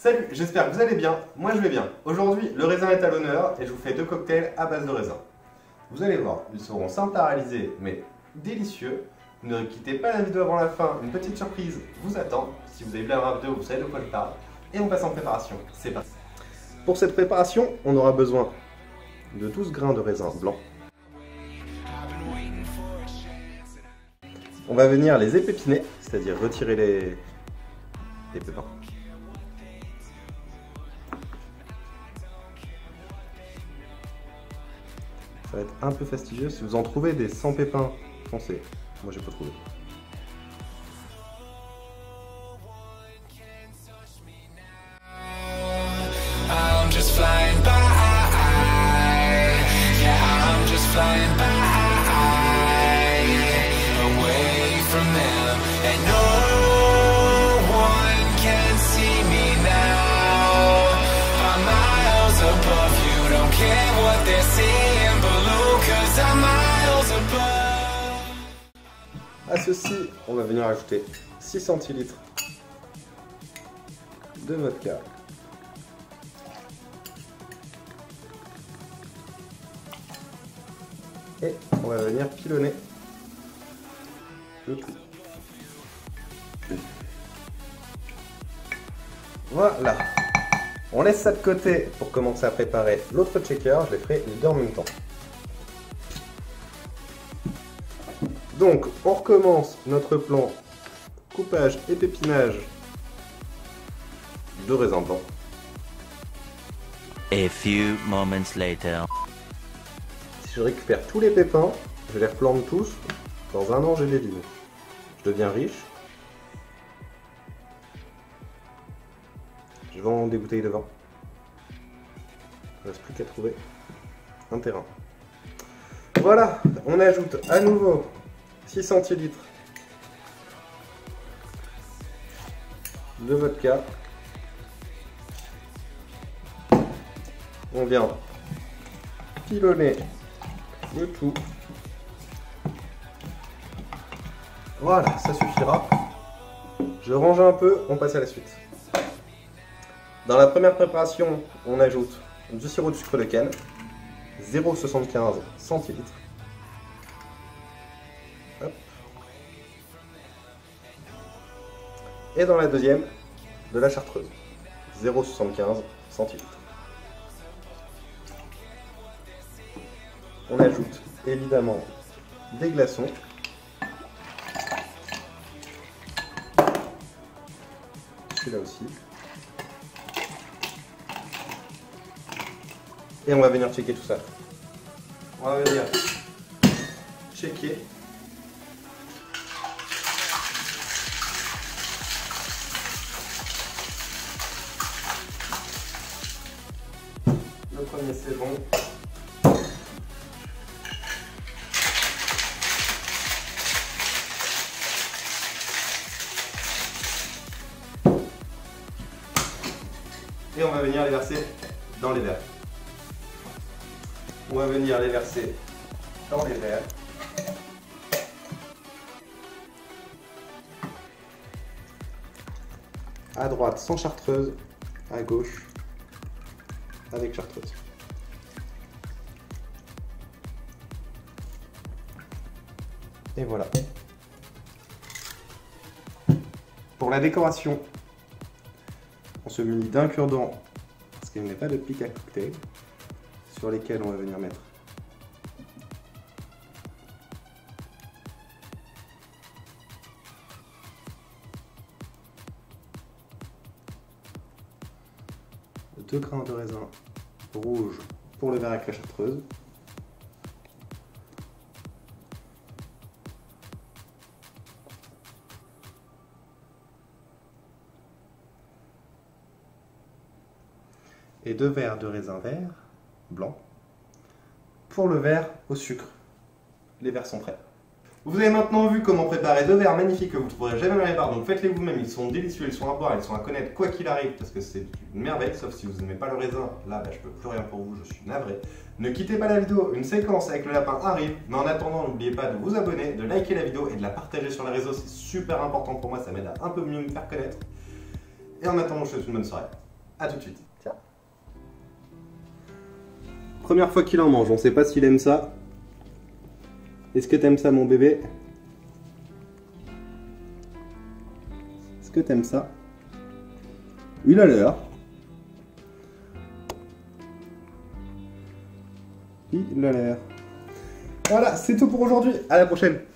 Salut, j'espère que vous allez bien, moi je vais bien. Aujourd'hui, le raisin est à l'honneur et je vous fais 2 cocktails à base de raisin. Vous allez voir, ils seront simples à réaliser mais délicieux. Ne quittez pas la vidéo avant la fin, une petite surprise vous attend. Si vous avez vu la vidéo, vous savez de quoi je parle. Et on passe en préparation, c'est parti. Pour cette préparation, on aura besoin de 12 grains de raisin blanc. On va venir les épépiner, c'est-à-dire retirer les pépins. Ça va être un peu fastidieux. Si vous en trouvez des sans pépins, foncez. Moi, j'ai pas trouvé. I'm just flying by. Yeah, I'm just flying by. Away from them. And no one can see me now. I'm miles above you. Don't care what they're saying below, 'cause I'm miles above. À ceci, on va venir ajouter 6 centilitres de vodka. Et on va venir pilonner le tout. Voilà. On laisse ça de côté pour commencer à préparer l'autre shaker. Je les ferai les deux en même temps. Donc, on recommence notre plan coupage et pépinage de raisin blanc. A few moments later. Si je récupère tous les pépins, je les replante tous. Dans un an, j'ai des vignes. Je deviens riche. Je vends des bouteilles de vin. Il ne reste plus qu'à trouver un terrain. Voilà, on ajoute à nouveau 6 centilitres de vodka. On vient pilonner le tout. Voilà, ça suffira. Je range un peu, on passe à la suite. Dans la première préparation, on ajoute du sirop de sucre de canne, 0,75 centilitres. Hop. Et dans la deuxième, de la chartreuse, 0,75 centilitres. On ajoute évidemment des glaçons. Celui-là aussi. Et on va venir checker tout ça. On va venir checker. Le premier c'est bon. Et on va venir les verser dans les verres. On va venir les verser dans les verres. À droite sans chartreuse, à gauche avec chartreuse. Et voilà. Pour la décoration, on se munit d'un cure-dent parce qu'il n'y a pas de pic à cocktail sur lesquels on va venir mettre deux grains de raisin rouge pour le verre avec la chartreuse. Et 2 verres de raisin vert, blanc, pour le verre au sucre. Les verres sont prêts. Vous avez maintenant vu comment préparer 2 verres magnifiques que vous ne trouverez jamais dans les bars, donc faites-les vous-même, ils sont délicieux, ils sont à boire, ils sont à connaître quoi qu'il arrive, parce que c'est une merveille, sauf si vous n'aimez pas le raisin, là je peux plus rien pour vous, je suis navré. Ne quittez pas la vidéo, une séquence avec le lapin arrive, mais en attendant n'oubliez pas de vous abonner, de liker la vidéo et de la partager sur les réseaux, c'est super important pour moi, ça m'aide à un peu mieux me faire connaître. Et en attendant, je vous souhaite une bonne soirée. A tout de suite. Tiens. Première fois qu'il en mange, on sait pas s'il aime ça. Est-ce que t'aimes ça, mon bébé? Est-ce que t'aimes ça? Il a l'air. Il a l'air. Voilà, c'est tout pour aujourd'hui. À la prochaine.